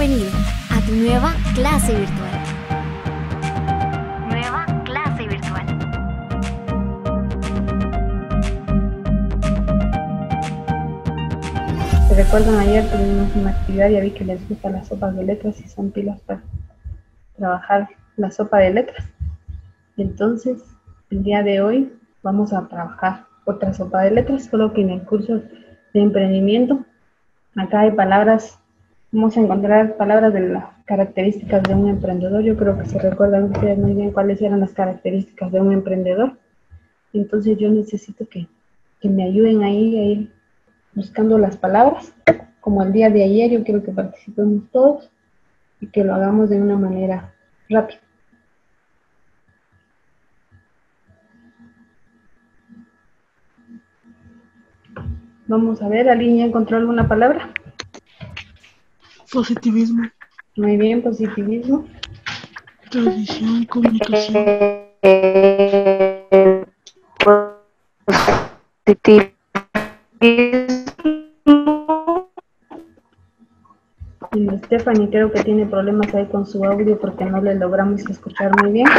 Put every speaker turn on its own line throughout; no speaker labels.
Bienvenido a tu nueva clase virtual. Nueva clase virtual.
¿Se recuerdan? Ayer tuvimos una actividad, ya vi que les gustan las sopas de letras y son pilas para trabajar la sopa de letras. Entonces, el día de hoy vamos a trabajar otra sopa de letras, solo que en el curso de emprendimiento, acá hay palabras, vamos a encontrar palabras de las características de un emprendedor. Yo creo que se recuerdan ustedes muy bien cuáles eran las características de un emprendedor. Entonces yo necesito que me ayuden ahí a ir buscando las palabras. Como el día de ayer, yo quiero que participemos todos y que lo hagamos de una manera rápida. Vamos a ver, ¿alguien ya encontró alguna palabra?
Positivismo.
Muy bien, positivismo.
Tradición, comunicación.
Y Stephanie creo que tiene problemas ahí con su audio porque no le logramos escuchar muy bien.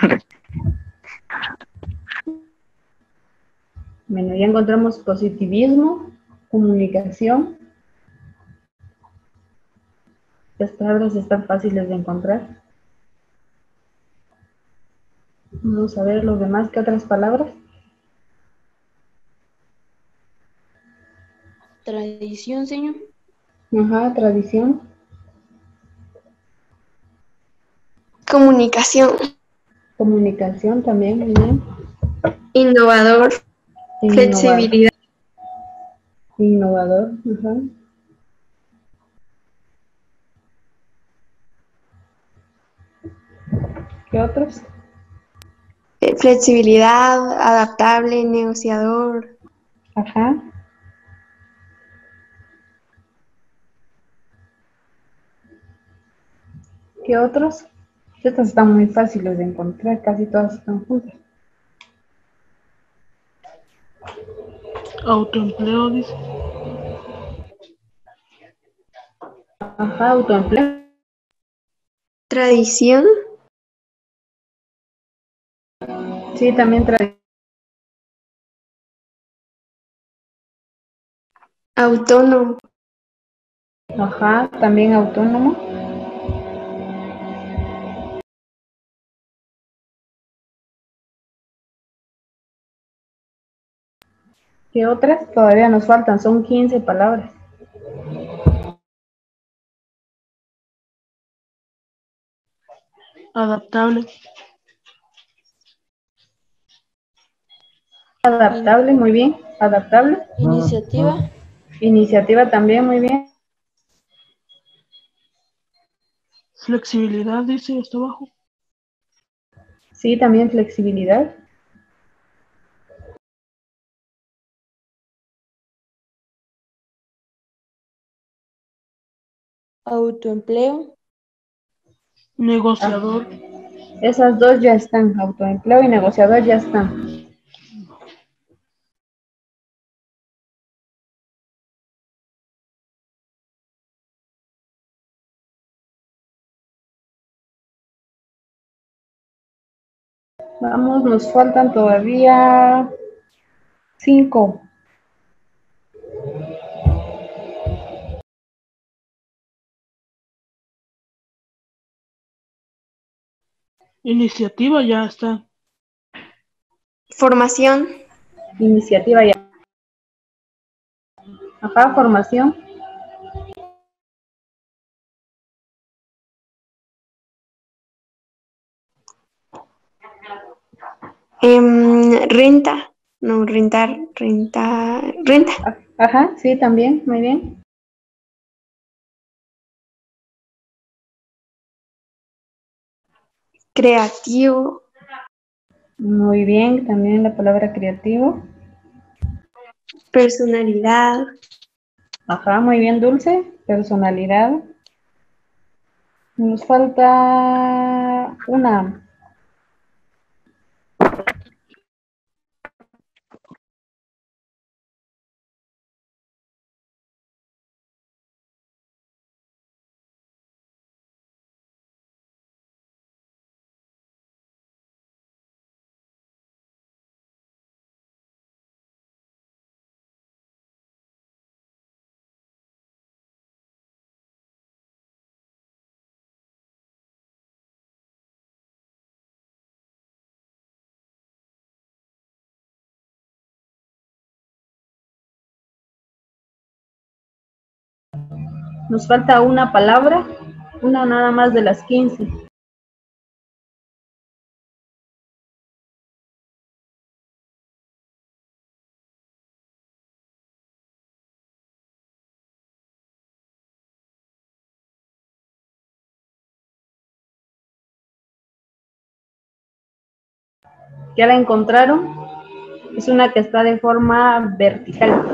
Bueno, ya encontramos positivismo, comunicación. Las palabras están fáciles de encontrar. Vamos a ver los demás, ¿qué otras palabras?
Tradición, señor.
Ajá, tradición.
Comunicación.
Comunicación también, muy bien.
Innovador.
Innovador.
Flexibilidad.
Innovador, ajá. ¿Qué otros?
Flexibilidad, adaptable, negociador.
Ajá. ¿Qué otros? Estas están muy fáciles de encontrar, casi todas están juntas.
Autoempleo, dice.
Ajá, autoempleo.
Tradición.
Sí, también
Autónomo.
ajá, también autónomo. ¿Qué otras? Todavía nos faltan, son 15 palabras.
Adaptable.
Adaptable, muy bien. Adaptable.
Iniciativa.
Iniciativa también, muy bien.
Flexibilidad, dice hasta abajo.
Sí, también flexibilidad.
Autoempleo.
Negociador.
Esas dos ya están, autoempleo y negociador ya están. Vamos, nos faltan todavía 5.
Iniciativa ya está.
Formación.
Iniciativa ya. Ajá, formación.
Renta. No, rentar. Renta.
Ajá, sí, también, muy bien.
Creativo.
Muy bien, también la palabra creativo.
Personalidad.
Ajá, muy bien, Dulce. Personalidad. Nos falta una. Nos falta una palabra, una nada más de las 15. ¿Ya la encontraron? Es una que está de forma vertical.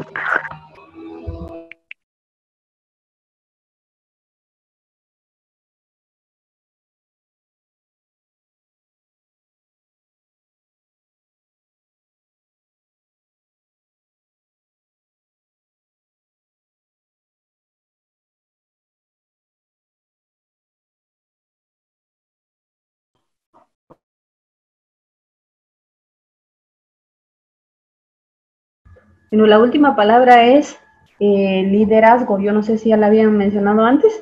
Bueno, la última palabra es liderazgo. Yo no sé si ya la habían mencionado antes.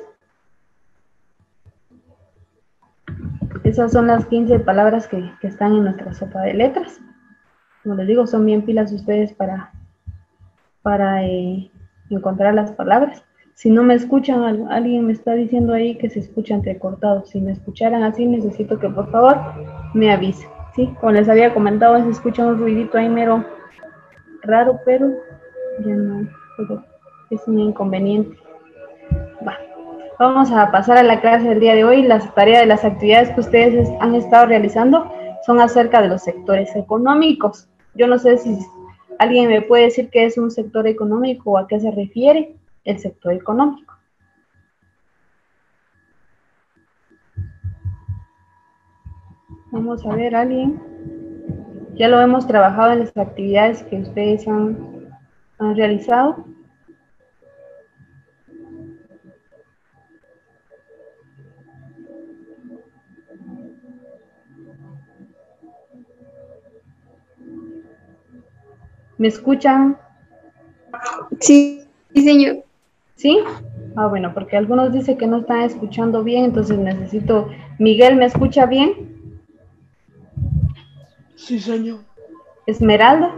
Esas son las 15 palabras que están en nuestra sopa de letras. Como les digo, son bien pilas ustedes para encontrar las palabras. Si no me escuchan, alguien me está diciendo ahí que se escucha entrecortado. Si me escucharan así, necesito que por favor me avisen. ¿Sí? Como les había comentado, se escucha un ruidito ahí mero raro, pero ya no, pero es un inconveniente. Va. Vamos a pasar a la clase del día de hoy. Las tareas de las actividades que ustedes han estado realizando son acerca de los sectores económicos. Yo no sé si alguien me puede decir qué es un sector económico o a qué se refiere el sector económico. Vamos a ver, alguien. Ya lo hemos trabajado en las actividades que ustedes han realizado. ¿Me escuchan?
Sí, señor.
¿Sí? Ah, bueno, porque algunos dicen que no están escuchando bien, entonces necesito... Miguel, ¿me escucha bien?
Sí, señor.
Esmeralda,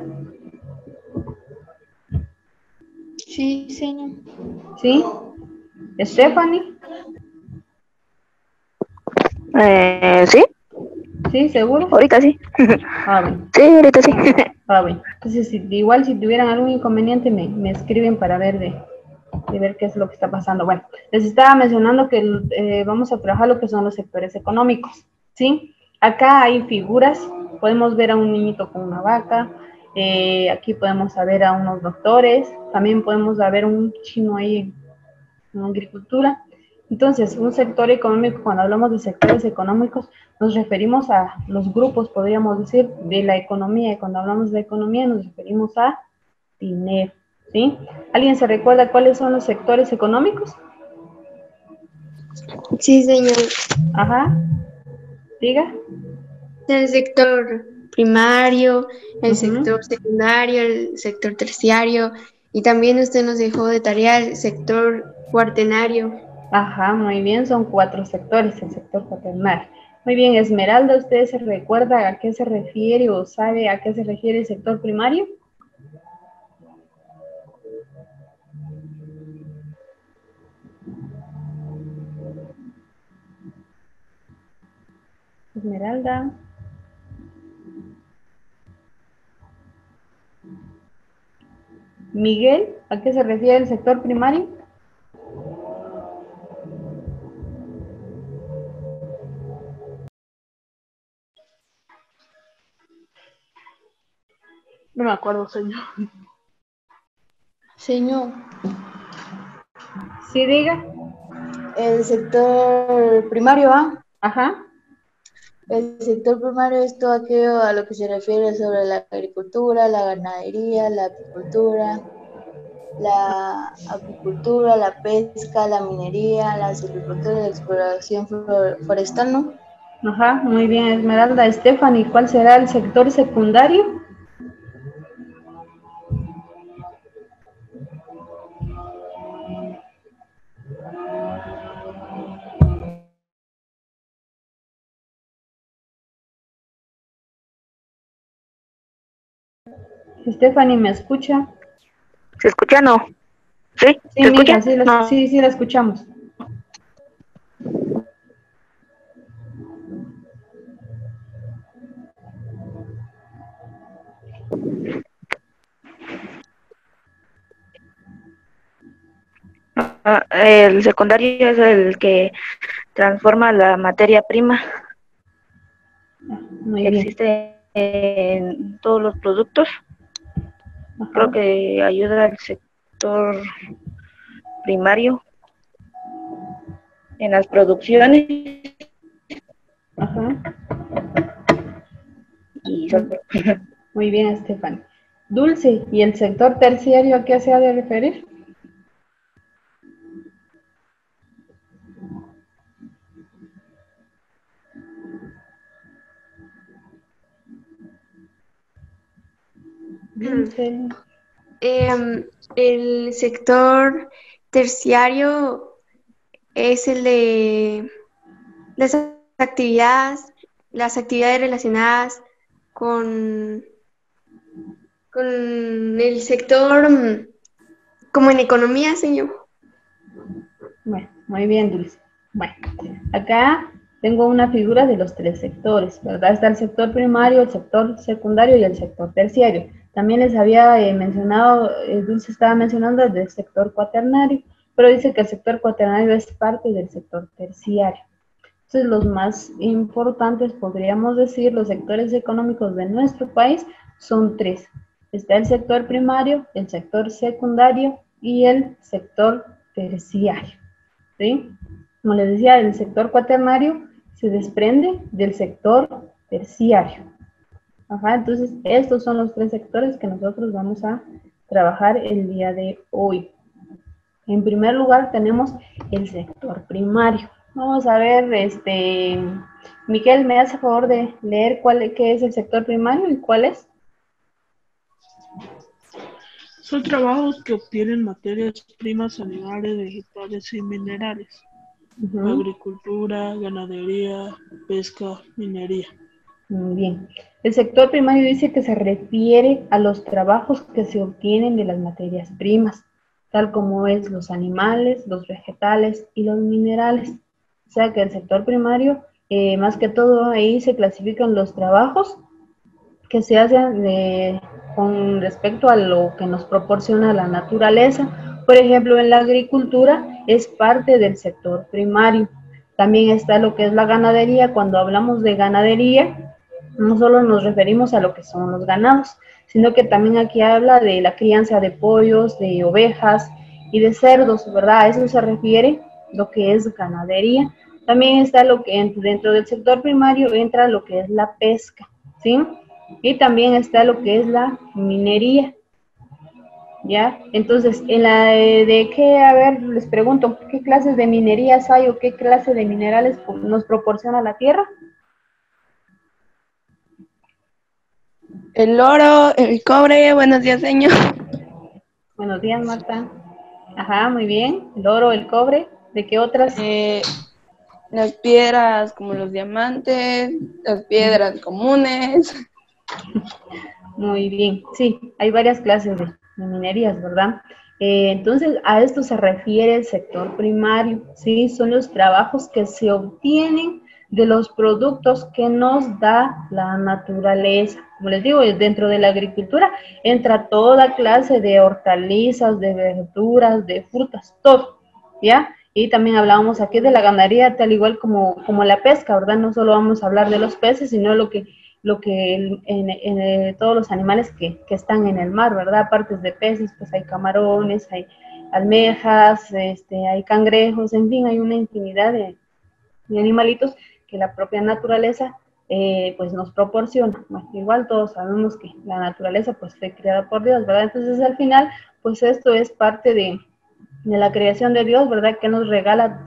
Sí, señor.
¿sí? Stephanie,
Sí,
¿sí? ¿Seguro?
ahorita sí.
Ah, bueno.
Sí, ahorita sí.
Ah, bueno. Entonces, igual si tuvieran algún inconveniente, me escriben para ver de ver qué es lo que está pasando. Bueno, les estaba mencionando que vamos a trabajar lo que son los sectores económicos, ¿sí? Acá hay figuras, podemos ver a un niñito con una vaca, aquí podemos ver a unos doctores, también podemos ver un chino ahí en agricultura. Entonces, un sector económico, cuando hablamos de sectores económicos, nos referimos a los grupos, podríamos decir, de la economía. Y cuando hablamos de economía, nos referimos a dinero, ¿sí? ¿Alguien se recuerda cuáles son los sectores económicos?
Sí, señor.
Ajá, diga.
El sector primario, el
Uh-huh.
sector secundario, el sector terciario y también usted nos dejó de tarea el sector cuaternario.
Ajá, muy bien, son 4 sectores, el sector cuaternario. Muy bien, Esmeralda, ¿usted se recuerda a qué se refiere o sabe a qué se refiere el sector primario? Esmeralda. Miguel, ¿a qué se refiere el sector primario?
No me acuerdo, señor.
Señor,
Sí, diga.
el sector primario, ¿ah?
Ajá.
El sector primario es todo aquello a lo que se refiere sobre la agricultura, la ganadería, la apicultura, la pesca, la minería, la silvicultura y la exploración forestal, ¿no?
Ajá, muy bien, Esmeralda. Stephanie, ¿cuál será el sector secundario? Stephanie, ¿me escucha?
¿Se escucha? No. ¿Sí?
Sí,
¿Se
mija,
escucha? No.
sí, la escuchamos.
El secundario es el que transforma la materia prima
Muy
que
bien.
existe en todos los productos. Creo
Ajá,
que ayuda al sector primario en las producciones
ajá.
y
Muy bien, Estefan. Dulce, ¿y el sector terciario a qué se ha de referir? Dulce.
Em, el sector terciario es el de las actividades, las actividades relacionadas con, con el sector, como en economía, señor.
Bueno, muy bien, Dulce. Bueno, acá tengo una figura de los tres sectores, ¿verdad? Está el sector primario, el sector secundario y el sector terciario. También les había mencionado, Dulce estaba mencionando el del sector cuaternario, pero dice que el sector cuaternario es parte del sector terciario. Entonces, los más importantes, podríamos decir, los sectores económicos de nuestro país son tres. Está el sector primario, el sector secundario y el sector terciario. ¿Sí? Como les decía, el sector cuaternario se desprende del sector terciario. Ajá, entonces, estos son los tres sectores que nosotros vamos a trabajar el día de hoy. En primer lugar tenemos el sector primario. Vamos a ver, Miquel, ¿me hace favor de leer qué es el sector primario y cuál es?
Son trabajos que obtienen materias primas animales, vegetales y minerales. Agricultura, ganadería, pesca, minería.
Muy bien. El sector primario dice que se refiere a los trabajos que se obtienen de las materias primas, tal como es los animales, los vegetales y los minerales. O sea que el sector primario, más que todo ahí se clasifican los trabajos que se hacen con respecto a lo que nos proporciona la naturaleza. Por ejemplo, en la agricultura es parte del sector primario. También está lo que es la ganadería. Cuando hablamos de ganadería, no solo nos referimos a lo que son los ganados, sino que también aquí habla de la crianza de pollos, de ovejas y de cerdos, ¿verdad? A eso se refiere lo que es ganadería. También está lo que dentro del sector primario entra lo que es la pesca, ¿sí? Y también está lo que es la minería, ¿ya? Entonces, en la de qué, a ver, les pregunto, ¿qué clases de minerías hay o qué clase de minerales nos proporciona la tierra?
El oro, el cobre, buenos días, señor.
Buenos días, Marta. Ajá, muy bien. El oro, el cobre, ¿de qué otras?
Las piedras como los diamantes, las piedras comunes.
Muy bien, sí, hay varias clases de minerías, ¿verdad? Entonces, a esto se refiere el sector primario, ¿sí? Son los trabajos que se obtienen de los productos que nos da la naturaleza. Como les digo, dentro de la agricultura entra toda clase de hortalizas, de verduras, de frutas, todo, ¿ya? Y también hablábamos aquí de la ganadería, tal igual como la pesca, ¿verdad? No solo vamos a hablar de los peces, sino todos los animales que están en el mar, ¿verdad? Aparte de peces, pues hay camarones, hay almejas, hay cangrejos, en fin, hay una infinidad de animalitos que la propia naturaleza pues nos proporciona. Bueno, igual todos sabemos que la naturaleza pues fue creada por Dios, ¿verdad? Entonces al final pues esto es parte de la creación de Dios, ¿verdad? Que nos regala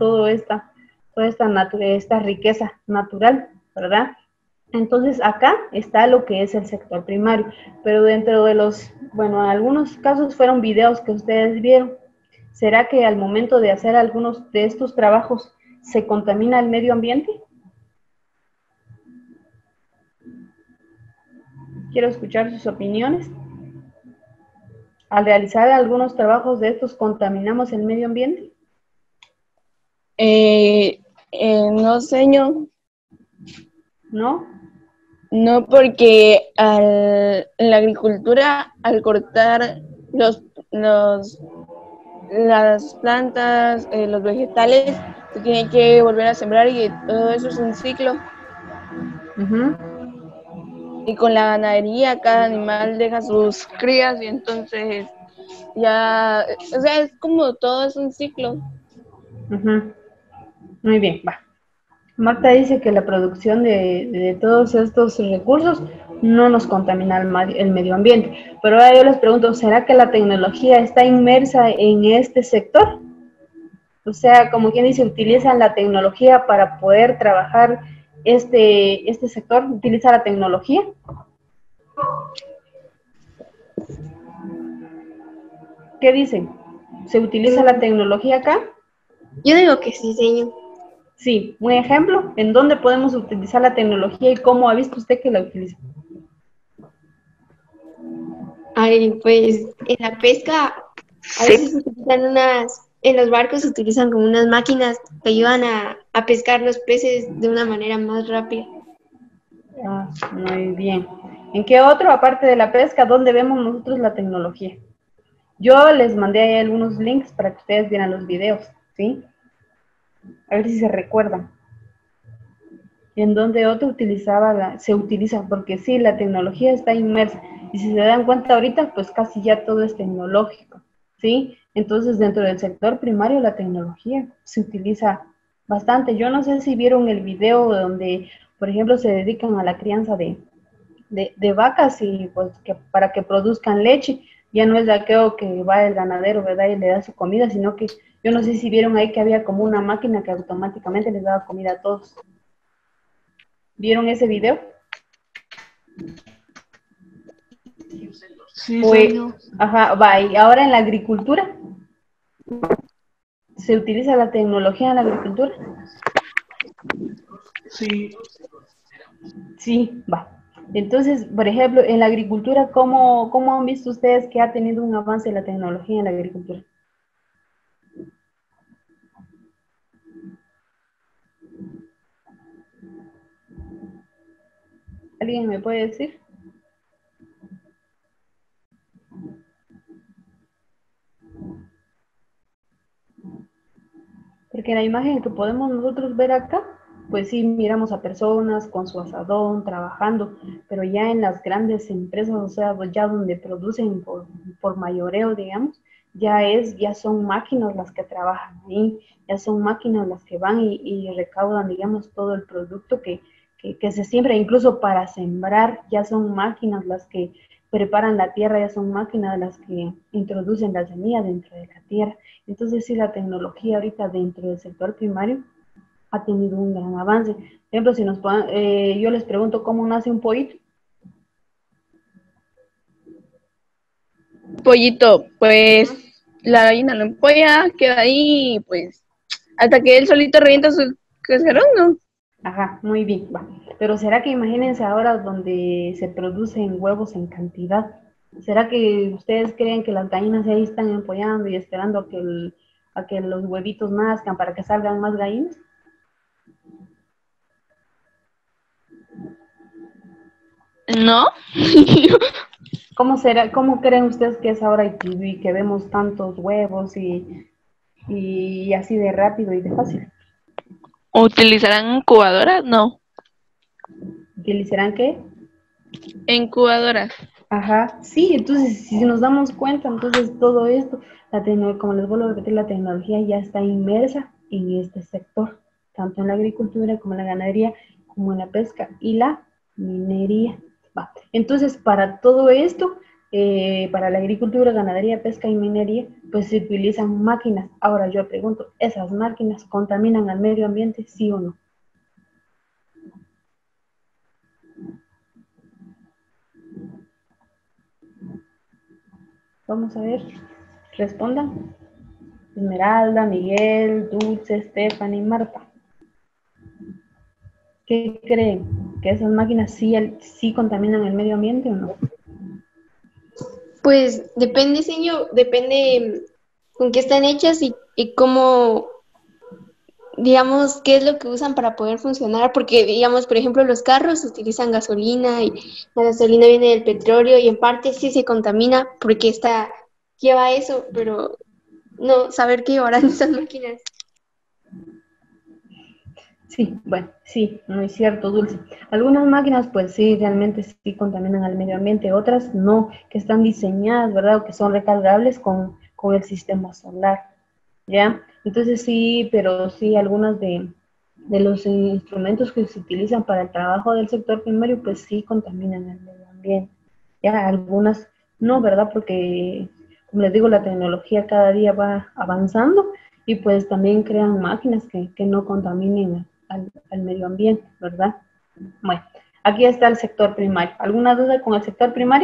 esta riqueza natural, ¿verdad? Entonces acá está lo que es el sector primario, pero dentro de bueno, en algunos casos fueron videos que ustedes vieron. ¿Será que al momento de hacer algunos de estos trabajos se contamina el medio ambiente? Quiero escuchar sus opiniones. Al realizar algunos trabajos de estos, ¿contaminamos el medio ambiente?
No, señor.
¿No?
No, porque en la agricultura, al cortar las plantas, los vegetales, se tiene que volver a sembrar y todo eso es un ciclo.
Ujú.
Y con la ganadería, cada animal deja sus crías y entonces ya, o sea, es como todo es un ciclo.
Ujú. Muy bien, va. Marta dice que la producción de todos estos recursos no nos contamina el medio ambiente. Pero ahora yo les pregunto, ¿será que la tecnología está inmersa en este sector? O sea, como quien dice, utilizan la tecnología para poder trabajar este sector, utiliza la tecnología. ¿Qué dicen? ¿Se utiliza la tecnología acá?
Yo digo que sí, señor.
Sí, un ejemplo, ¿en dónde podemos utilizar la tecnología y cómo ha visto usted que la utiliza?
Ay, pues en la pesca a
Sí,
veces se utilizan en los barcos se utilizan como unas máquinas que ayudan a pescar los peces de una manera más rápida.
Ah, muy bien. ¿En qué otro, aparte de la pesca, dónde vemos nosotros la tecnología? Yo les mandé ahí algunos links para que ustedes vieran los videos, ¿sí? A ver si se recuerdan. En donde otro se utiliza, porque sí, la tecnología está inmersa. Y si se dan cuenta ahorita, pues casi ya todo es tecnológico, ¿sí? Entonces, dentro del sector primario, la tecnología se utiliza bastante. Yo no sé si vieron el video donde, por ejemplo, se dedican a la crianza de vacas y pues que para que produzcan leche. Ya no es de aquello que va el ganadero, ¿verdad? Y le da su comida, sino que yo no sé si vieron ahí que había como una máquina que automáticamente les daba comida a todos. ¿Vieron ese video?
Sí,
Pues,
señor.
ajá, va, y ahora en la agricultura, ¿se utiliza la tecnología en la agricultura?
Sí.
Sí, va. Entonces, por ejemplo, en la agricultura, ¿cómo han visto ustedes que ha tenido un avance la tecnología en la agricultura? ¿Alguien me puede decir? Porque la imagen que podemos nosotros ver acá, pues sí, miramos a personas con su asadón, trabajando, pero ya en las grandes empresas, o sea, pues ya donde producen por mayoreo, digamos, ya son máquinas las que trabajan ahí, ya son máquinas las que van y recaudan, digamos, todo el producto que se siembra, incluso para sembrar, ya son máquinas las que preparan la tierra, ya son máquinas las que introducen la semilla dentro de la tierra. Entonces, sí, la tecnología ahorita dentro del sector primario ha tenido un gran avance. Por ejemplo, si yo les pregunto cómo nace un pollito.
Pollito, pues la gallina lo empolla, queda ahí, pues hasta que él solito revienta su cascarón, ¿no?
Ajá, muy bien, va. Pero ¿será que imagínense ahora donde se producen huevos en cantidad? ¿Será que ustedes creen que las gallinas ahí están empollando y esperando a que los huevitos nazcan para que salgan más gallinas?
No.
¿Cómo será, cómo creen ustedes que es ahora y que vemos tantos huevos y así de rápido y de fácil?
¿Utilizarán incubadoras? No.
¿Utilizarán qué?
Incubadoras.
Ajá, sí, entonces si nos damos cuenta, entonces todo esto, como les vuelvo a repetir, la tecnología ya está inmersa en este sector, tanto en la agricultura como en la ganadería, como en la pesca y la minería. Va. Entonces, para todo esto, para la agricultura, ganadería, pesca y minería, pues se utilizan máquinas. Ahora yo pregunto, ¿esas máquinas contaminan al medio ambiente, sí o no? Vamos a ver, respondan. Esmeralda, Miguel, Dulce, Stephanie, Marta. ¿Qué creen? ¿Que esas máquinas sí contaminan el medio ambiente o no?
Pues depende, señor, depende con qué están hechas y cómo, digamos, qué es lo que usan para poder funcionar, porque, digamos, por ejemplo, los carros utilizan gasolina y la gasolina viene del petróleo y en parte sí se contamina porque lleva eso, pero no saber qué llevarán esas máquinas.
Sí, bueno, sí, muy cierto, Dulce. Algunas máquinas, pues sí, realmente sí contaminan al medio ambiente, otras no, que están diseñadas, ¿verdad? O que son recargables con el sistema solar, ¿ya? Entonces sí, pero sí, algunas de los instrumentos que se utilizan para el trabajo del sector primario, pues sí contaminan al medio ambiente. Ya, algunas no, ¿verdad? Porque, como les digo, la tecnología cada día va avanzando y pues también crean máquinas que no contaminen al medio ambiente, ¿verdad? Bueno, aquí está el sector primario. ¿Alguna duda con el sector primario?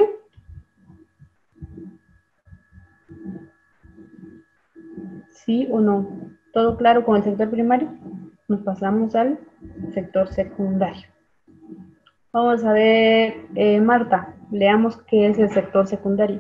¿Sí o no? ¿Todo claro con el sector primario? Nos pasamos al sector secundario. Vamos a ver, Marta, leamos qué es el sector secundario.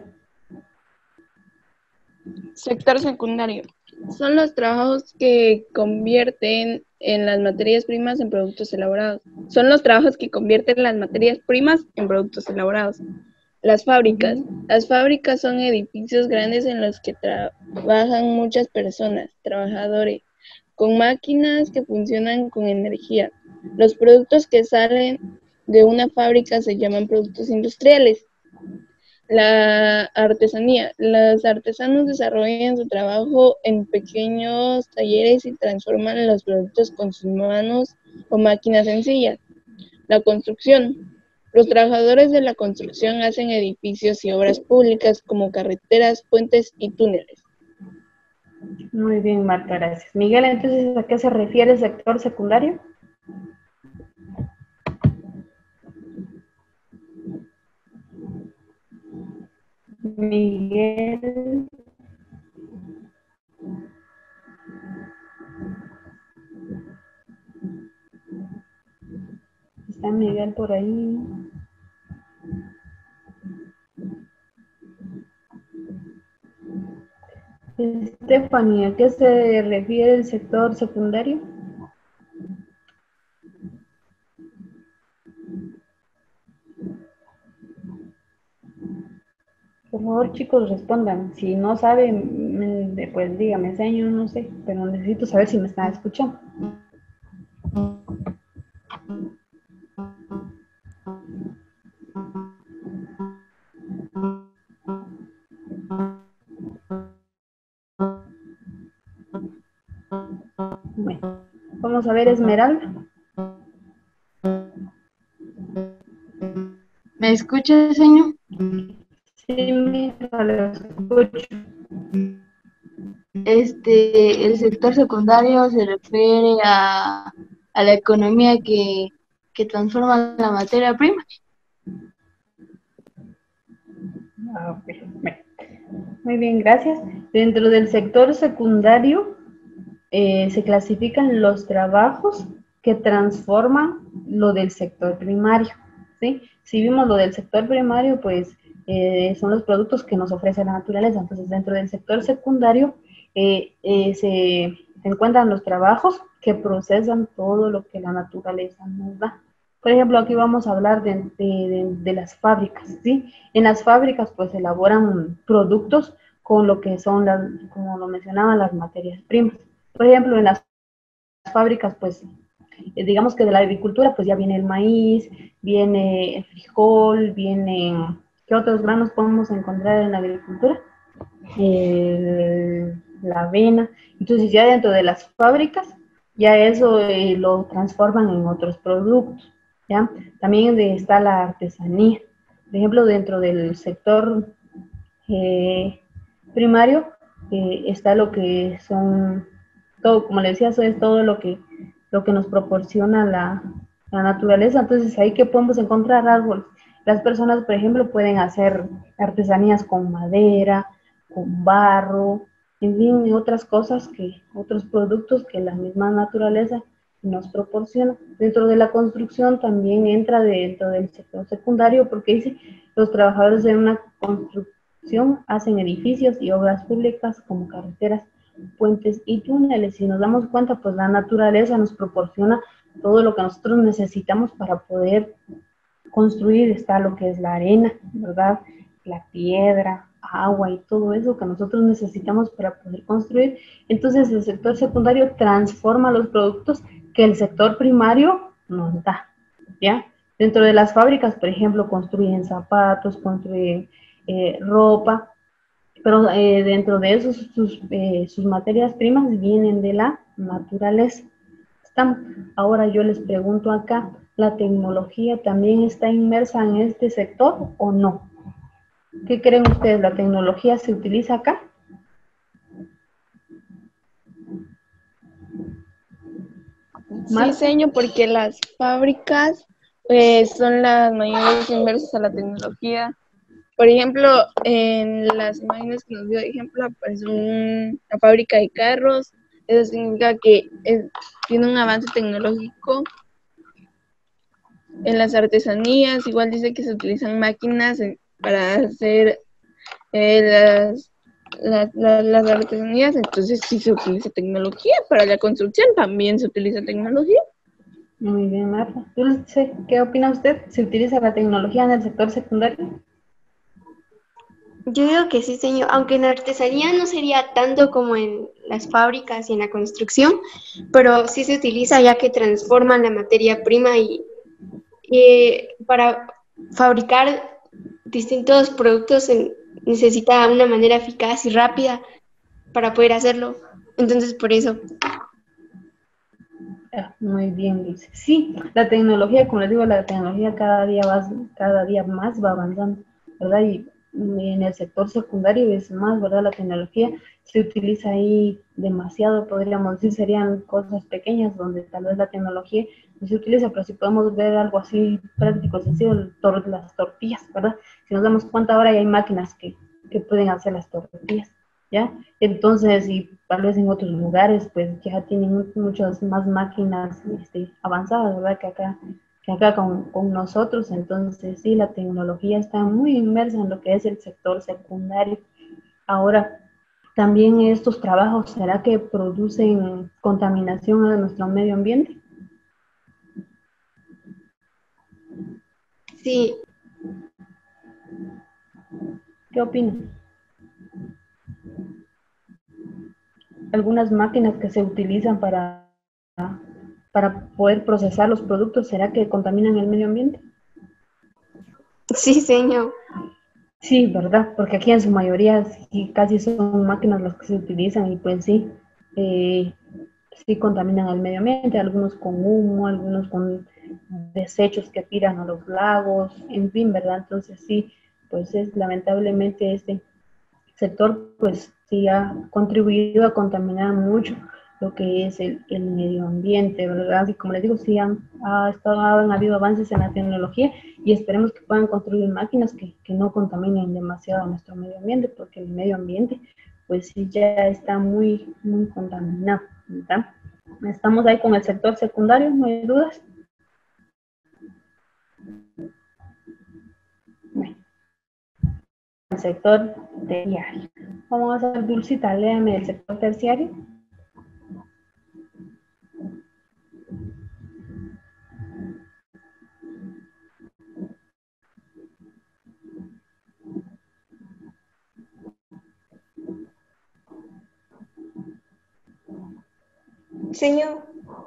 Sector secundario. Son los trabajos que convierten en las materias primas en productos elaborados. Son los trabajos que convierten las materias primas en productos elaborados. Las fábricas. Las fábricas son edificios grandes en los que trabajan muchas personas, trabajadores, con máquinas que funcionan con energía. Los productos que salen de una fábrica se llaman productos industriales. La artesanía. Los artesanos desarrollan su trabajo en pequeños talleres y transforman los productos con sus manos o máquinas sencillas. La construcción. Los trabajadores de la construcción hacen edificios y obras públicas como carreteras, puentes y túneles.
Muy bien, Marta, gracias. Miguel, entonces, ¿a qué se refiere el sector secundario? Miguel. ¿Está Miguel por ahí? Estefanía, ¿a qué se refiere el sector secundario? Por favor, chicos, respondan. Si no saben, pues dígame, enseño, no sé, pero necesito saber si me están escuchando. Bueno, vamos a ver, Esmeralda.
¿Me escucha, señor?
Sí, mira, lo escucho.
El sector secundario se refiere a la economía que transforma la materia prima.
Ah, ok. Bueno, muy bien, gracias. Dentro del sector secundario se clasifican los trabajos que transforman lo del sector primario, ¿sí? Si vimos lo del sector primario, pues son los productos que nos ofrece la naturaleza. Entonces, dentro del sector secundario se encuentran los trabajos que procesan todo lo que la naturaleza nos da. Por ejemplo, aquí vamos a hablar de las fábricas, ¿sí? En las fábricas, pues, se elaboran productos con lo que son, como lo mencionaban, las materias primas. Por ejemplo, en las fábricas, pues, digamos que de la agricultura, pues ya viene el maíz, viene el frijol, ¿qué otros granos podemos encontrar en la agricultura? La avena. Entonces ya dentro de las fábricas, ya eso lo transforman en otros productos, ¿ya? También está la artesanía. Por ejemplo, dentro del sector primario está lo que son, todo, como le decía, eso es todo lo que nos proporciona la naturaleza. Entonces ahí que podemos encontrar árboles. Las personas, por ejemplo, pueden hacer artesanías con madera, con barro, en fin, otras cosas otros productos que la misma naturaleza nos proporciona. Dentro de la construcción también entra dentro del sector secundario porque dice los trabajadores de una construcción construcción hacen edificios y obras públicas como carreteras, puentes y túneles. Si nos damos cuenta, pues la naturaleza nos proporciona todo lo que nosotros necesitamos para poder construir. Está lo que es la arena, ¿verdad? La piedra, agua y todo eso que nosotros necesitamos para poder construir. Entonces el sector secundario transforma los productos que el sector primario nos da, ¿ya? Dentro de las fábricas, por ejemplo, construyen zapatos, construyen ropa, pero dentro de eso sus materias primas vienen de la naturaleza. Ahora yo les pregunto acá, ¿la tecnología también está inmersa en este sector o no? ¿Qué creen ustedes? ¿La tecnología se utiliza acá?
Sí, señor, porque las fábricas son las mayores inversas a la tecnología. Por ejemplo, en las imágenes que nos dio de ejemplo, aparece una fábrica de carros. Eso significa que tiene un avance tecnológico. En las artesanías, igual dice que se utilizan máquinas para hacer las artesanías, entonces sí se utiliza tecnología. Para la construcción también se utiliza tecnología.
Muy bien, Marta. Dulce, ¿qué opina usted? ¿Se utiliza la tecnología en el sector secundario?
Yo digo que sí, señor, aunque en la artesanía no sería tanto como en las fábricas y en la construcción, pero sí se utiliza ya que transforman la materia prima y para fabricar distintos productos se necesita una manera eficaz y rápida para poder hacerlo. Entonces, por eso.
Muy bien, Dulce. Sí, la tecnología, como les digo, la tecnología cada día más va avanzando, ¿verdad? Y en el sector secundario es más, ¿verdad? La tecnología se utiliza ahí demasiado, podríamos decir, serían cosas pequeñas donde tal vez la tecnología no se utiliza, pero si podemos ver algo así práctico, sencillo, las tortillas, ¿verdad? Si nos damos cuenta ahora ya hay máquinas que pueden hacer las tortillas, ¿ya? Entonces, y tal vez en otros lugares, pues ya tienen muchas más máquinas avanzadas, ¿verdad? Que acá con nosotros. Entonces, sí, la tecnología está muy inmersa en lo que es el sector secundario. Ahora, también estos trabajos, ¿será que producen contaminación a nuestro medio ambiente?
Sí.
¿Qué opinan? Algunas máquinas que se utilizan para poder procesar los productos, ¿será que contaminan el medio ambiente?
Sí, señor.
Sí, ¿verdad? Porque aquí en su mayoría sí, casi son máquinas las que se utilizan y pues sí, sí contaminan el medio ambiente, algunos con humo, algunos con desechos que tiran a los lagos, en fin, ¿verdad? Entonces sí, pues es lamentablemente este sector pues sí ha contribuido a contaminar mucho lo que es el medio ambiente, ¿verdad? Y como les digo, sí han habido avances en la tecnología y esperemos que puedan construir máquinas que no contaminen demasiado nuestro medio ambiente, porque el medio ambiente pues sí ya está muy, muy contaminado, ¿verdad? Estamos ahí con el sector secundario, no hay dudas. Bueno, el sector terciario. Vamos a hacer, Dulcita, léame el sector terciario.
Señor.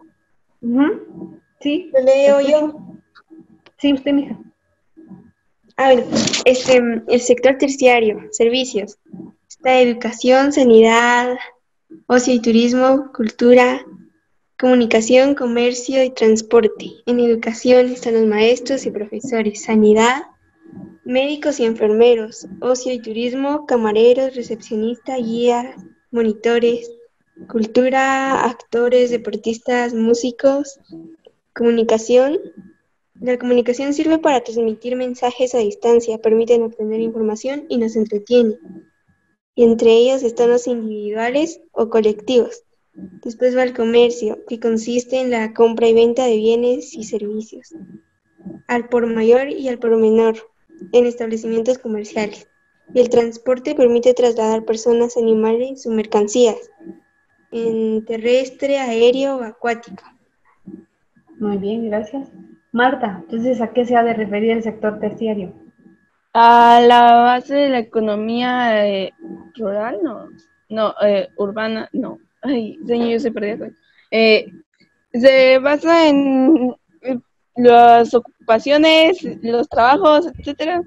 Sí.
¿Lo leo yo?
Sí, usted, mija.
Bueno, el sector terciario, servicios. Está educación, sanidad, ocio y turismo, cultura, comunicación, comercio y transporte. En educación están los maestros y profesores, sanidad, médicos y enfermeros, ocio y turismo, camareros, recepcionistas, guías, monitores, cultura, actores, deportistas, músicos, comunicación. La comunicación sirve para transmitir mensajes a distancia, permiten obtener información y nos entretiene. Y entre ellos están los individuales o colectivos. Después va el comercio, que consiste en la compra y venta de bienes y servicios, al por mayor y al por menor, en establecimientos comerciales. Y el transporte permite trasladar personas, animales o mercancías en terrestre, aéreo o acuático.
Muy bien, gracias. Marta, entonces, ¿a qué se ha de referir el sector terciario?
A la base de la economía rural, no, urbana, no. Ay, señor, yo se perdí. Se basa en las ocupaciones, los trabajos, etcétera.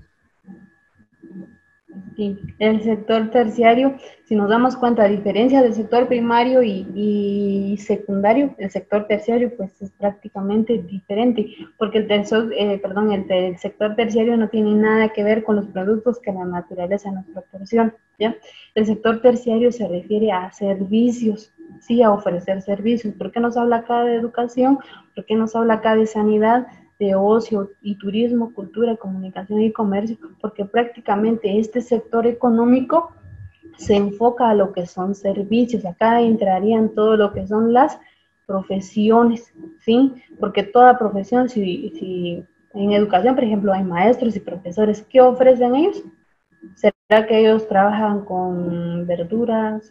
Sí, el sector terciario, si nos damos cuenta, a diferencia del sector primario y secundario, el sector terciario pues es prácticamente diferente, porque el sector terciario no tiene nada que ver con los productos que la naturaleza nos proporciona, ¿ya? El sector terciario se refiere a servicios, sí, a ofrecer servicios. ¿Por qué nos habla acá de educación? ¿Por qué nos habla acá de sanidad? De ocio y turismo, cultura, comunicación y comercio, porque prácticamente este sector económico se enfoca a lo que son servicios. Acá entrarían todo lo que son las profesiones, ¿sí? Porque toda profesión, si en educación, por ejemplo, hay maestros y profesores, ¿qué ofrecen ellos? ¿Será que ellos trabajan con verduras,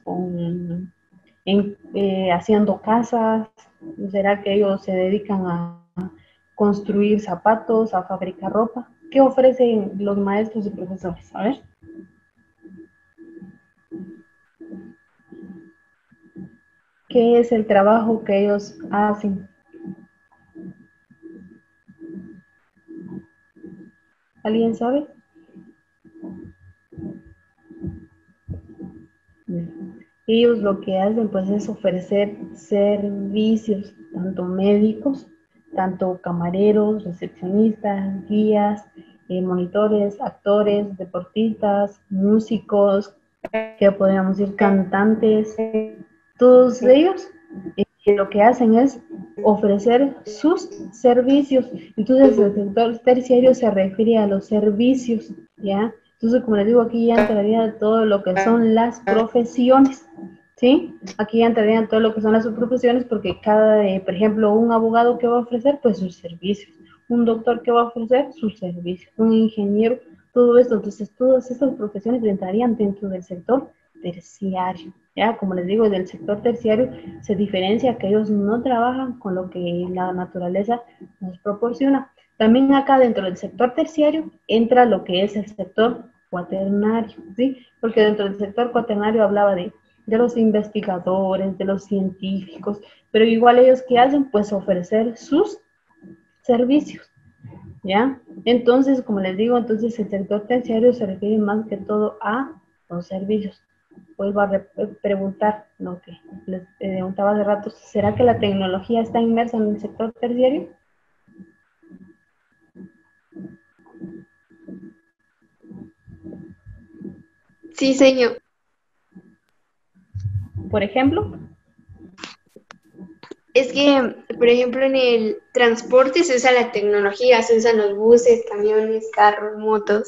haciendo casas? ¿Será que ellos se dedican a construir zapatos, a fabricar ropa? ¿Qué ofrecen los maestros y profesores? A ver. ¿Qué es el trabajo que ellos hacen? ¿Alguien sabe? Ellos lo que hacen pues es ofrecer servicios, tanto médicos, tanto camareros, recepcionistas, guías, monitores, actores, deportistas, músicos, que podríamos decir cantantes, todos ellos lo que hacen es ofrecer sus servicios. Entonces el sector terciario se refiere a los servicios, ¿ya? Entonces, como les digo, aquí ya entraría todo lo que son las profesiones, ¿sí? Aquí ya entrarían todo lo que son las profesiones porque por ejemplo, un abogado que va a ofrecer, pues sus servicios, un doctor que va a ofrecer sus servicios, un ingeniero, todo esto. Entonces, todas estas profesiones entrarían dentro del sector terciario, ¿ya? Como les digo, del sector terciario se diferencia que ellos no trabajan con lo que la naturaleza nos proporciona. También acá dentro del sector terciario entra lo que es el sector cuaternario, ¿sí? Porque dentro del sector cuaternario hablaba de los investigadores, de los científicos, pero igual ellos ¿qué hacen? Pues ofrecer sus servicios, ¿ya? Entonces, como les digo, entonces el sector terciario se refiere más que todo a los servicios. Vuelvo a preguntar lo que les preguntaba hace rato, ¿será que la tecnología está inmersa en el sector terciario?
Sí, señor.
Por ejemplo,
Es que, por ejemplo, en el transporte se usa la tecnología, se usan los buses, camiones, carros, motos.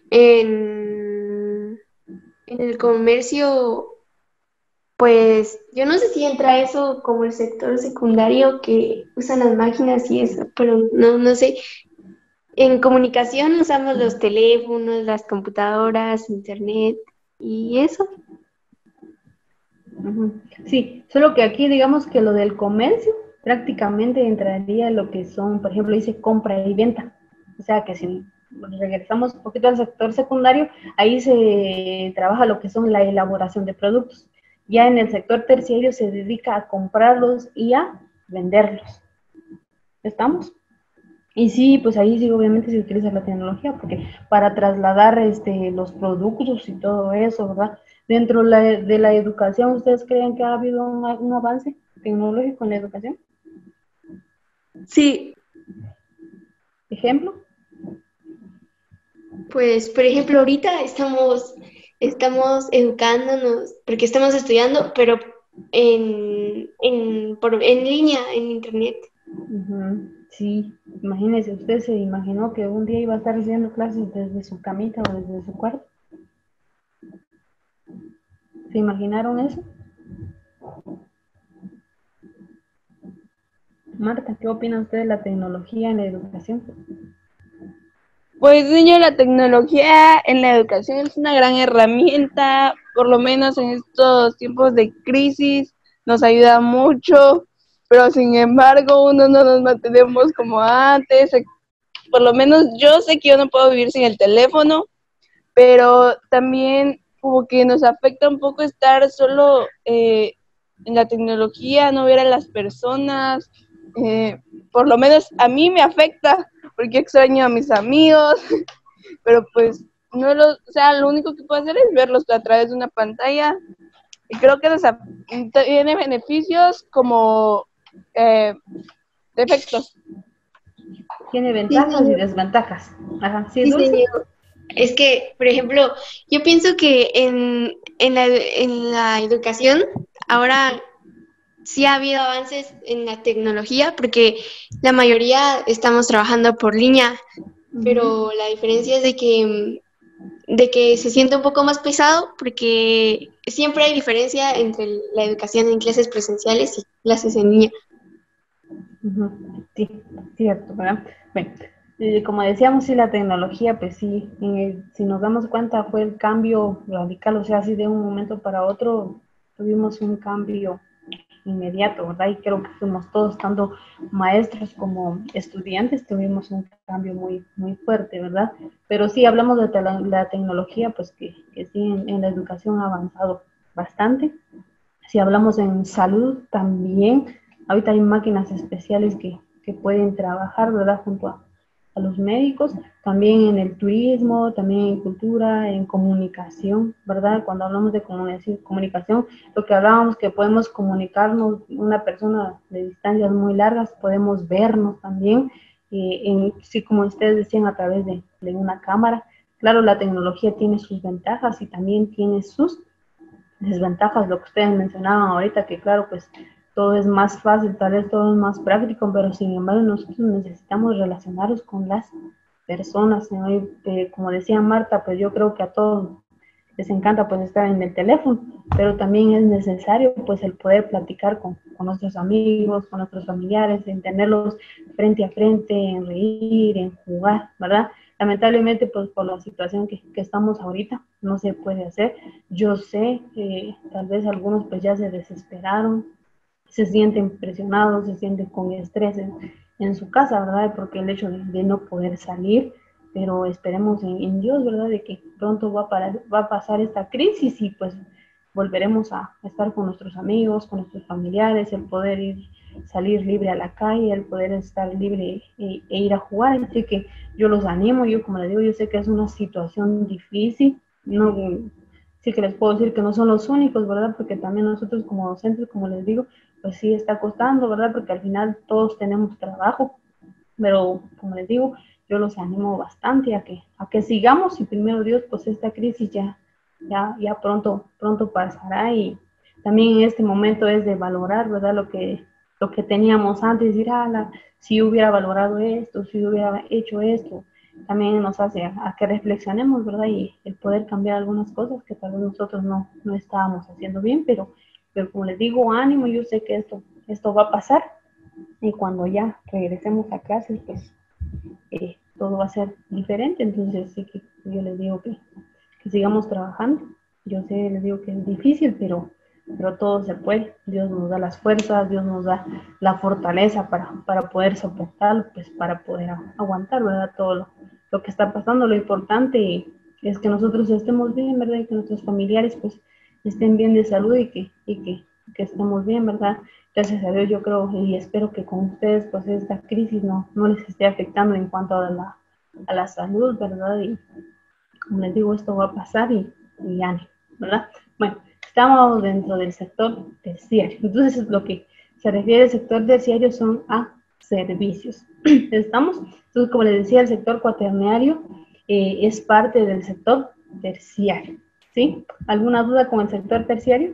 En el comercio, pues yo no sé si entra eso como el sector secundario que usan las máquinas y eso, pero no sé. En comunicación usamos los teléfonos, las computadoras, internet y eso.
sí, solo que aquí digamos que lo del comercio prácticamente entraría lo que son, por ejemplo, dice compra y venta. O sea que si regresamos un poquito al sector secundario, ahí se trabaja lo que son la elaboración de productos. Ya en el sector terciario se dedica a comprarlos y a venderlos. ¿Estamos? Y sí, pues ahí sí obviamente se utiliza la tecnología, porque para trasladar los productos y todo eso, ¿verdad? Dentro de la educación, ¿ustedes creen que ha habido un avance tecnológico en la educación?
Sí,
¿Ejemplo?
pues por ejemplo ahorita estamos educándonos porque estamos estudiando, pero en línea, en internet.
Sí, imagínese, usted se imaginó que un día iba a estar recibiendo clases desde su camita o desde su cuarto. ¿Se imaginaron eso? Marta, ¿qué opina usted de la tecnología en la educación?
Pues niño, la tecnología en la educación es una gran herramienta, por lo menos en estos tiempos de crisis nos ayuda mucho, pero sin embargo uno no nos mantenemos como antes. Por lo menos yo sé que yo no puedo vivir sin el teléfono, pero también como que nos afecta un poco estar solo en la tecnología, no ver a las personas. Por lo menos a mí me afecta porque extraño a mis amigos, pero pues no o sea, lo único que puedo hacer es verlos a través de una pantalla, y creo que tiene beneficios como defectos.
Tiene
Sí,
ventajas y
señor.
desventajas. Ajá, ¿sí,
Sí,
Dulce?
señor. Es que, por ejemplo, yo pienso que en la educación ahora sí ha habido avances en la tecnología porque la mayoría estamos trabajando por línea, pero la diferencia es de que se siente un poco más pesado porque siempre hay diferencia entre la educación en clases presenciales y clases en línea.
Ujú. Sí, cierto, ¿verdad? Bueno, como decíamos, sí, la tecnología, pues sí, si nos damos cuenta, fue el cambio radical, o sea, así de un momento para otro tuvimos un cambio inmediato, ¿verdad? Y creo que fuimos todos, tanto maestros como estudiantes, tuvimos un cambio muy, muy fuerte, ¿verdad? Pero sí, hablamos de la tecnología, pues que sí, en la educación ha avanzado bastante. Si hablamos en salud, también, ahorita hay máquinas especiales que pueden trabajar, ¿verdad? Junto a los médicos, también en el turismo, también en cultura, en comunicación, ¿verdad? Cuando hablamos de comunicación, lo que hablábamos que podemos comunicarnos, una persona de distancias muy largas, podemos vernos también, sí, como ustedes decían, a través de una cámara. Claro, la tecnología tiene sus ventajas y también tiene sus desventajas, lo que ustedes mencionaban ahorita, que claro, pues todo es más fácil, tal vez todo es más práctico, pero sin embargo nosotros necesitamos relacionarnos con las personas, ¿no? Como decía Marta, pues yo creo que a todos les encanta pues estar en el teléfono, pero también es necesario pues el poder platicar con nuestros amigos, con nuestros familiares, en tenerlos frente a frente, en reír, en jugar, ¿verdad? Lamentablemente pues por la situación que estamos ahorita no se puede hacer. Yo sé que tal vez algunos pues ya se desesperaron, se sienten presionados, se sienten con estrés en su casa, ¿verdad? Porque el hecho de no poder salir, pero esperemos en Dios, ¿verdad? De que pronto va a pasar esta crisis y pues volveremos a estar con nuestros amigos, con nuestros familiares, el poder salir libre a la calle, el poder estar libre e ir a jugar. Así que yo los animo, yo como les digo, yo sé que es una situación difícil, no, sí que les puedo decir que no son los únicos, ¿verdad? Porque también nosotros como docentes, como les digo, pues sí está costando, ¿verdad? Porque al final todos tenemos trabajo, pero como les digo, yo los animo bastante a que sigamos y primero Dios, pues esta crisis ya pronto pasará y también en este momento es de valorar, ¿verdad? Lo que teníamos antes, decir, si hubiera valorado esto, si hubiera hecho esto, también nos hace a que reflexionemos, ¿verdad? Y el poder cambiar algunas cosas que tal vez nosotros no estábamos haciendo bien, pero como les digo, ánimo, yo sé que esto va a pasar y cuando ya regresemos a clases, pues todo va a ser diferente. Entonces sí que yo les digo que sigamos trabajando. Yo sé, les digo que es difícil, pero todo se puede. Dios nos da las fuerzas, Dios nos da la fortaleza para poder soportarlo, pues para poder aguantar, ¿verdad? Todo lo que está pasando. Lo importante es que nosotros estemos bien, ¿verdad? Y que nuestros familiares pues estén bien de salud que estemos bien, ¿verdad? Gracias a Dios yo creo y espero que con ustedes pues esta crisis no les esté afectando en cuanto a la salud, ¿verdad? Y como les digo, esto va a pasar y ya, ¿verdad? Bueno, estamos dentro del sector terciario. Entonces, lo que se refiere al sector terciario son a servicios. ¿Estamos? Entonces, como les decía, el sector cuaternario es parte del sector terciario, ¿sí? ¿Alguna duda con el sector terciario?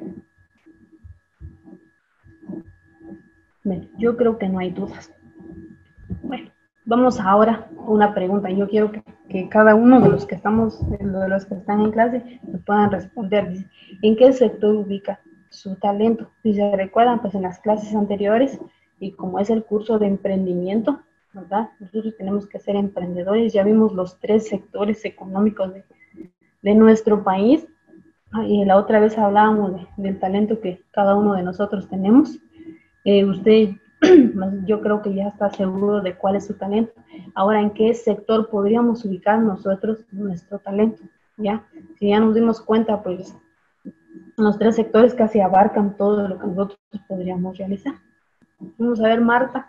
Bueno, yo creo que no hay dudas. Bueno, vamos ahora a una pregunta. Yo quiero que cada uno de los que están en clase me puedan responder. Dice, ¿en qué sector ubica su talento? Si se recuerdan, pues en las clases anteriores, y como es el curso de emprendimiento, ¿verdad? Nosotros tenemos que ser emprendedores, ya vimos los 3 sectores económicos de nuestro país, y la otra vez hablábamos del talento que cada uno de nosotros tenemos. Usted, yo creo que ya está seguro de cuál es su talento. Ahora, ¿en qué sector podríamos ubicar nosotros nuestro talento? ¿Ya? Si ya nos dimos cuenta, pues los 3 sectores casi abarcan todo lo que nosotros podríamos realizar. Vamos a ver, Marta.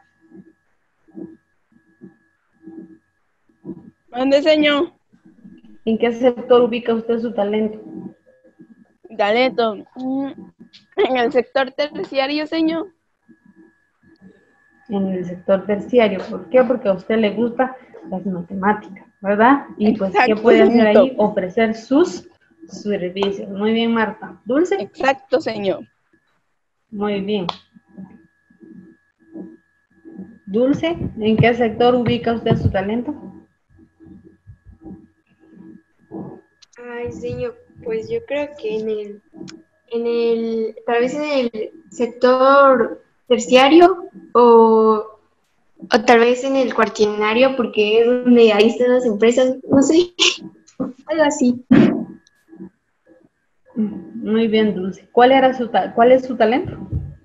¿Dónde, señor?
¿En qué sector ubica usted su talento?
Talento. En el sector terciario, señor.
En el sector terciario. ¿Por qué? Porque a usted le gusta las matemáticas, ¿verdad? Y pues, ¿qué puede hacer ahí? Ofrecer sus servicios. Muy bien, Marta. ¿Dulce?
Exacto, señor.
Muy bien. Dulce, ¿en qué sector ubica usted su talento?
Ay, señor, pues yo creo que tal vez en el sector terciario o tal vez en el cuaternario, porque es donde ahí están las empresas, no sé, algo así.
Muy bien, Dulce. ¿Cuál es su talento?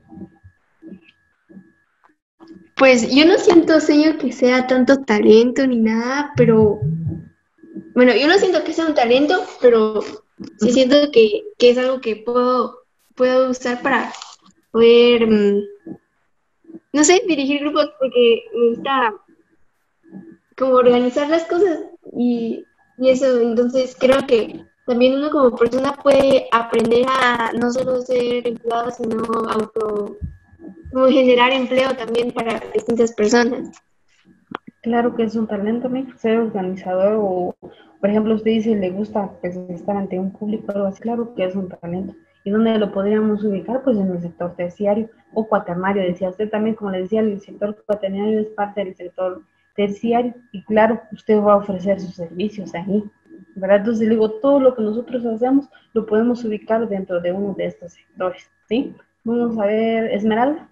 Pues yo no siento, señor, que sea tanto talento ni nada, pero bueno, yo no siento que sea un talento, pero sí siento que es algo que puedo usar para poder, no sé, dirigir grupos, porque me gusta como organizar las cosas y eso. Entonces creo que también uno como persona puede aprender a no solo ser empleado, sino como generar empleo también para distintas personas.
Claro que es un talento, ¿no? Ser organizador o, por ejemplo, usted dice le gusta pues, estar ante un público, algo así, claro que es un talento. ¿Y dónde lo podríamos ubicar? Pues en el sector terciario o cuaternario, decía usted también, como le decía, el sector cuaternario es parte del sector terciario y claro, usted va a ofrecer sus servicios ahí, ¿verdad? Entonces le digo, todo lo que nosotros hacemos lo podemos ubicar dentro de uno de estos sectores, ¿sí? Vamos a ver, Esmeralda.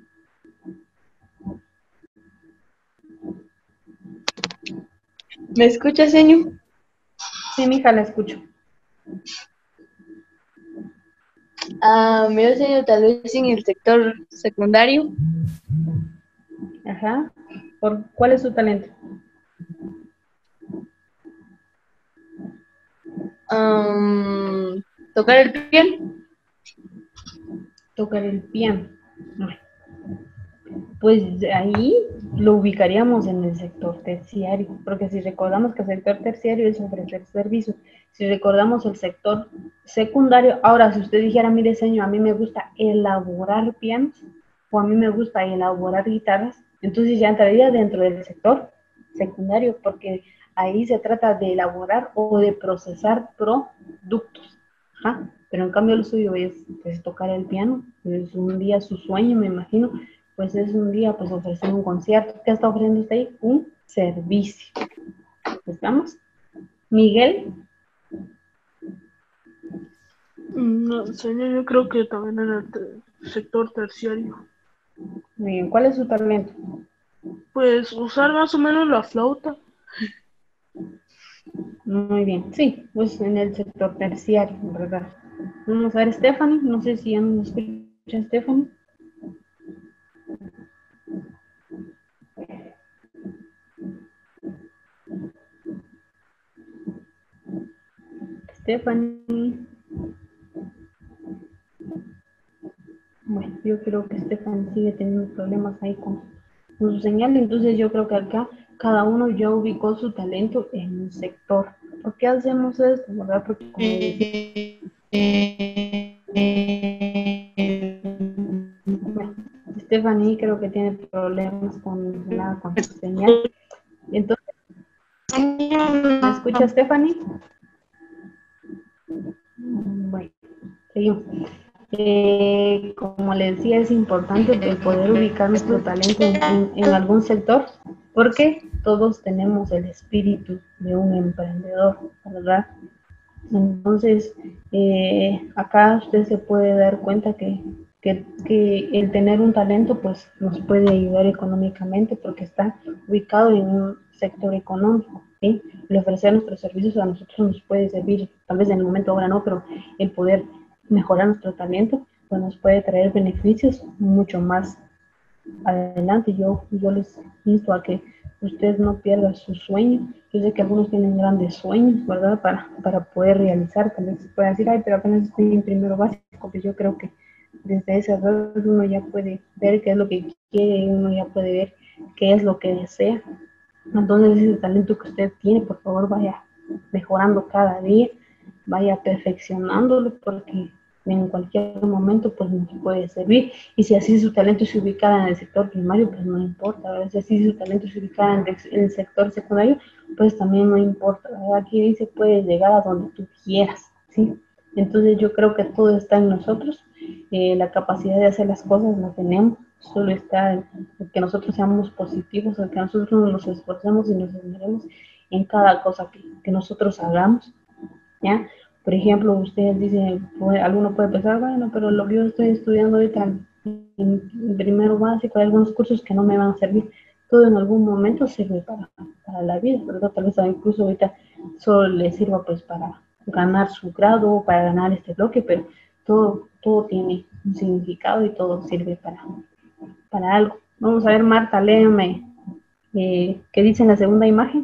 ¿Me escucha, señor?
Sí, mija, la escucho.
Mira, señor, tal vez en el sector secundario.
Ajá. ¿Cuál es su talento?
Tocar el piano.
Tocar el piano. Pues ahí lo ubicaríamos en el sector terciario, porque si recordamos que el sector terciario es ofrecer servicios, si recordamos el sector secundario, ahora si usted dijera, mire señor, a mí me gusta elaborar pianos, o a mí me gusta elaborar guitarras, entonces ya entraría dentro del sector secundario, porque ahí se trata de elaborar o de procesar productos. Ajá. Pero en cambio lo suyo es pues, tocar el piano, es un día su sueño, me imagino, pues es un día pues ofrecer un concierto. ¿Qué está ofreciendo usted ahí? Un servicio. ¿Estamos? Miguel.
No, señor, yo creo que también en el sector terciario.
Muy bien, ¿cuál es su talento?
Pues usar más o menos la flauta.
Muy bien, sí, pues en el sector terciario, ¿verdad? Vamos a ver, Stephanie, no sé si ya nos escucha Stephanie. Stephanie. Bueno, yo creo que Stephanie sigue teniendo problemas ahí con su señal, entonces yo creo que acá cada uno ya ubicó su talento en un sector. ¿Por qué hacemos esto? ¿Verdad? Porque como decía, bueno, Stephanie creo que tiene problemas con su señal. Entonces, ¿me escucha Stephanie? Bueno, seguimos. Como le decía, es importante el poder ubicar nuestro talento en algún sector, porque todos tenemos el espíritu de un emprendedor, ¿verdad? Entonces, acá usted se puede dar cuenta que que el tener un talento pues nos puede ayudar económicamente porque está ubicado en un sector económico, ¿sí? El ofrecer nuestros servicios a nosotros nos puede servir, tal vez en el momento ahora no, pero el poder mejorar nuestro talento pues nos puede traer beneficios mucho más adelante. Yo les insto a que usted no pierda su sueño. Yo sé que algunos tienen grandes sueños, ¿verdad? Para poder realizar, tal vez se pueda decir, ay, pero apenas estoy en primero básico, pues yo creo que desde esa edad uno ya puede ver qué es lo que quiere, uno ya puede ver qué es lo que desea. Entonces ese talento que usted tiene, por favor, vaya mejorando cada día, vaya perfeccionándolo, porque en cualquier momento pues nos puede servir. Y si así su talento se ubicara en el sector primario, pues no importa, ¿verdad? Si así su talento se ubicara en el sector secundario, pues también no importa, ¿verdad? Aquí dice, puedes llegar a donde tú quieras, ¿sí? Entonces yo creo que todo está en nosotros, la capacidad de hacer las cosas la tenemos, solo está en que nosotros seamos positivos, en que nosotros nos esforcemos y nos esmeremos en cada cosa que nosotros hagamos, ¿ya? Por ejemplo, ustedes dicen, alguno puede pensar, bueno, pero lo que yo estoy estudiando ahorita en primero básico, hay algunos cursos que no me van a servir. Todo en algún momento sirve para la vida, ¿verdad? Tal vez incluso ahorita solo le sirva pues para ganar su grado, para ganar este bloque, pero todo tiene un significado y todo sirve para algo. Vamos a ver, Marta, léeme qué dice en la segunda imagen.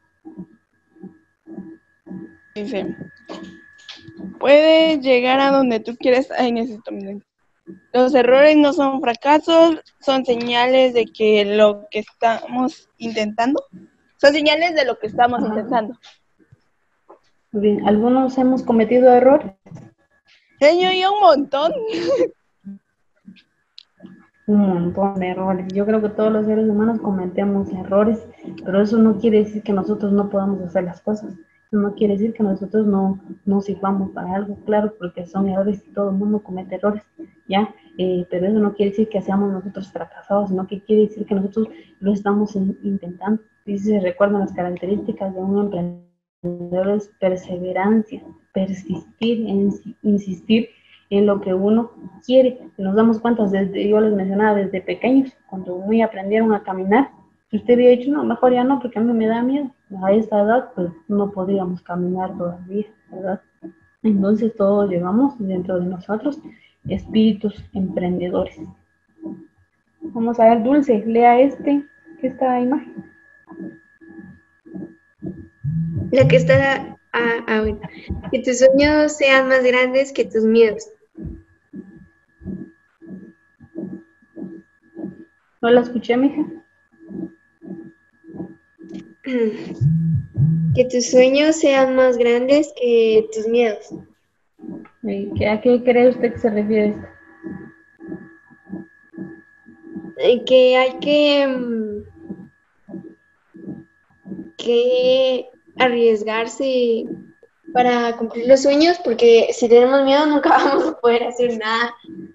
Dice, puedes llegar a donde tú quieres. Ay, necesito mi lente. Los errores no son fracasos, son señales de que lo que estamos intentando, son señales de lo que estamos intentando.
Muy bien, ¿algunos hemos cometido errores?
Señor, y un montón.
Un montón de errores. Yo creo que todos los seres humanos cometemos errores, pero eso no quiere decir que nosotros no podamos hacer las cosas. Eso no quiere decir que nosotros no sirvamos para algo, claro, porque son errores y todo el mundo comete errores, ¿ya? Pero eso no quiere decir que seamos nosotros fracasados, sino que quiere decir que nosotros lo estamos intentando. Y si se recuerdan las características de un emprendedor es perseverancia, persistir, insistir en lo que uno quiere. Nos damos cuenta, yo les mencionaba desde pequeños, cuando uno aprendieron a caminar, si usted había dicho, no, mejor ya no, porque a mí me da miedo, a esta edad pues no podíamos caminar todavía, ¿verdad? Entonces todos llevamos dentro de nosotros espíritus emprendedores. Vamos a ver, Dulce, lea esta imagen.
La que está, bueno. Que tus sueños sean más grandes que tus miedos.
¿No la escuché, mija?
Que tus sueños sean más grandes que tus miedos.
¿A qué cree usted que se refiere esto?
Que hay que arriesgarse para cumplir los sueños, porque si tenemos miedo nunca vamos a poder hacer nada.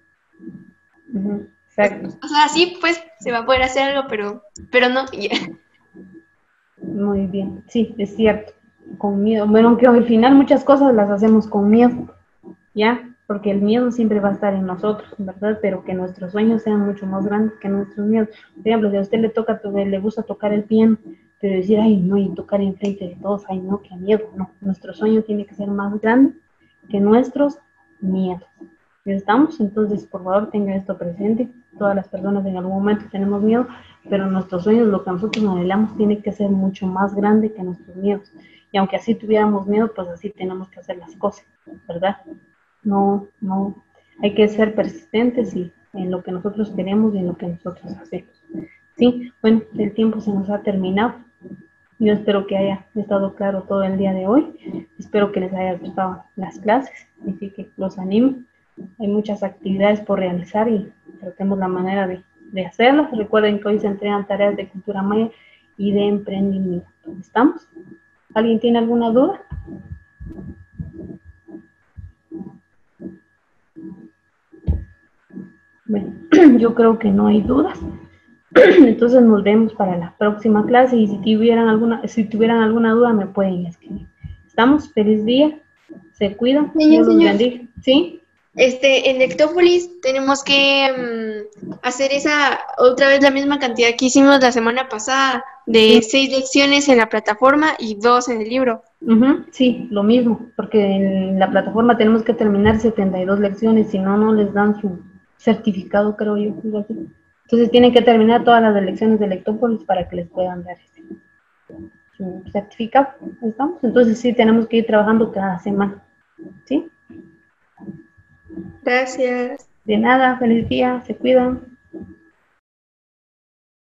Exacto.
O sea, sí, pues se va a poder hacer algo, pero no. Yeah.
Muy bien, sí, es cierto. Con miedo. Bueno, aunque al final muchas cosas las hacemos con miedo, ¿ya? Porque el miedo siempre va a estar en nosotros, ¿verdad? Pero que nuestros sueños sean mucho más grandes que nuestros miedos. Por ejemplo, si a usted le gusta tocar el piano, pero decir, ay, no, y tocar enfrente de todos, ay, no, qué miedo, no. Nuestro sueño tiene que ser más grande que nuestros miedos. ¿Ya estamos? Entonces, por favor, tenga esto presente. Todas las personas en algún momento tenemos miedo, pero nuestros sueños, lo que nosotros anhelamos, tiene que ser mucho más grande que nuestros miedos. Y aunque así tuviéramos miedo, pues así tenemos que hacer las cosas, ¿verdad? No, hay que ser persistentes y en lo que nosotros queremos y en lo que nosotros hacemos. Sí, bueno, el tiempo se nos ha terminado. Yo espero que haya estado claro todo el día de hoy. Espero que les haya gustado las clases, así que los animo. Hay muchas actividades por realizar y tratemos la manera de hacerlas. Recuerden que hoy se entregan tareas de cultura maya y de emprendimiento. ¿Estamos? ¿Alguien tiene alguna duda? Bueno, yo creo que no hay dudas. Entonces nos vemos para la próxima clase y si tuvieran alguna duda me pueden escribir. ¿Estamos? Feliz día. Se cuidan. Dios los bendiga. ¿Sí?
En Lectópolis tenemos que hacer otra vez la misma cantidad que hicimos la semana pasada, de 6 lecciones en la plataforma y 2 en el libro.
Sí, lo mismo, porque en la plataforma tenemos que terminar 72 lecciones, si no, no les dan su certificado, creo yo. Algo así. Entonces tienen que terminar todas las lecciones de Lectópolis para que les puedan dar su certificado. ¿Estamos? Entonces sí, tenemos que ir trabajando cada semana. ¿Sí?
Gracias.
De nada, feliz día, se cuidan.